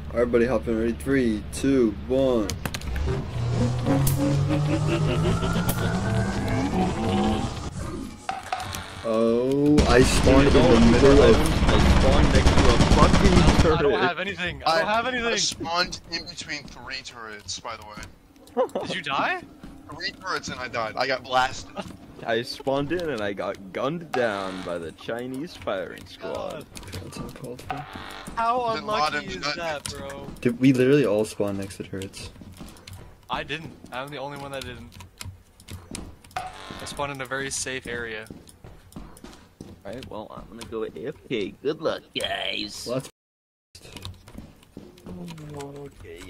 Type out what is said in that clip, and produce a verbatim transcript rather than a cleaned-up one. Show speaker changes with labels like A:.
A: Everybody hop in. Ready? Three, two, one. Oh, I spawned in the middle of.
B: I spawned next to a fucking turret.
C: I don't have anything. I don't have anything.
D: I spawned in between three turrets, by the way.
C: Did you die?
D: Three turrets and I died. I got blasted.
B: I spawned in and I got gunned down by the Chinese firing squad.
A: That's uncalled for.
C: How
D: Bin Laden
C: unlucky is
D: did not-
C: that, bro?
A: Did we literally all spawn next to turrets?
C: I didn't. I'm the only one that didn't. I spawned in a very safe area.
B: Alright, well, I'm gonna go A F K. Good luck, guys.
A: Well, that's
B: Okay.